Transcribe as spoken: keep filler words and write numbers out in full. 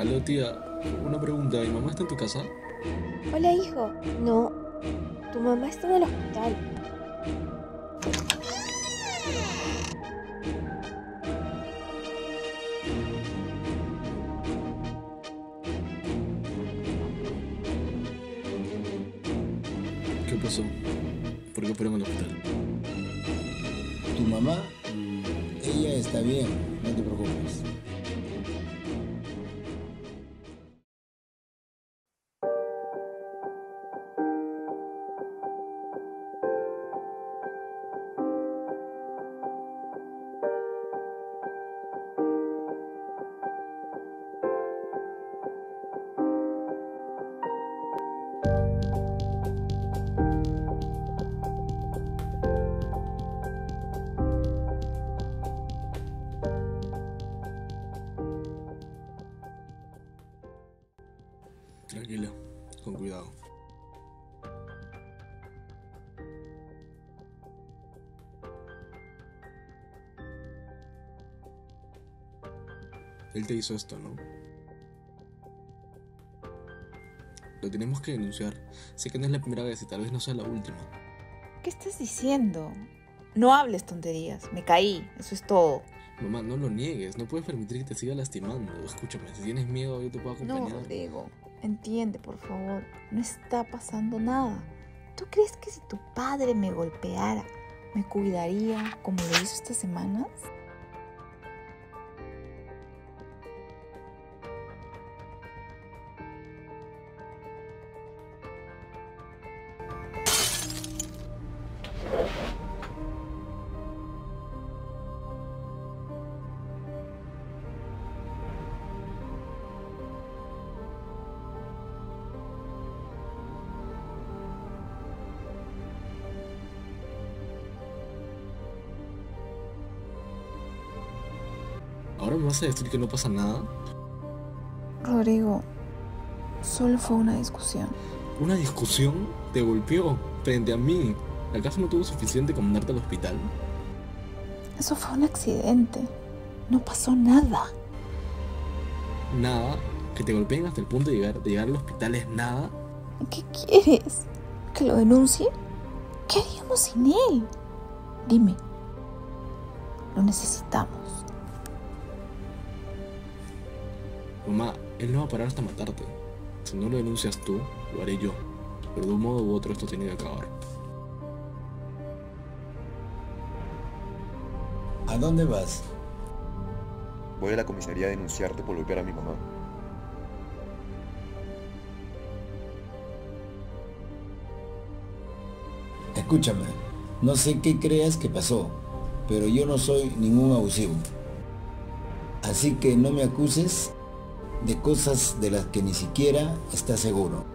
Aló, tía. Una pregunta. ¿Mi mamá está en tu casa? Hola, hijo. No, tu mamá está en el hospital. ¿Qué pasó? ¿Por qué fueron al hospital? Tu mamá, mm, ella está bien, no te preocupes. Tranquila, con cuidado. Él te hizo esto, ¿no? Lo tenemos que denunciar. Sé que no es la primera vez y tal vez no sea la última. ¿Qué estás diciendo? No hables tonterías. Me caí, eso es todo. Mamá, no lo niegues. No puedes permitir que te siga lastimando. Escúchame, si tienes miedo yo te puedo No, acompañar. Rodrigo, entiende, por favor. No está pasando nada. ¿Tú crees que si tu padre me golpeara, me cuidaría como lo hizo estas semanas? ¿Ahora me vas a decir que no pasa nada? Rodrigo, solo fue una discusión. ¿Una discusión? ¿Te golpeó? Frente a mí. ¿Acaso no tuvo suficiente con mandarte al hospital? Eso fue un accidente. No pasó nada. Nada. Que te golpeen hasta el punto de llegar, de llegar al hospital es nada. ¿Qué quieres? ¿Que lo denuncie? ¿Qué haríamos sin él? Dime. Lo necesitamos. Mamá, él no va a parar hasta matarte. Si no lo denuncias tú, lo haré yo. Pero de un modo u otro esto tiene que acabar. ¿A dónde vas? Voy a la comisaría a denunciarte por golpear a mi mamá. Escúchame, no sé qué creas que pasó, pero yo no soy ningún abusivo. Así que no me acuses de cosas de las que ni siquiera estás seguro.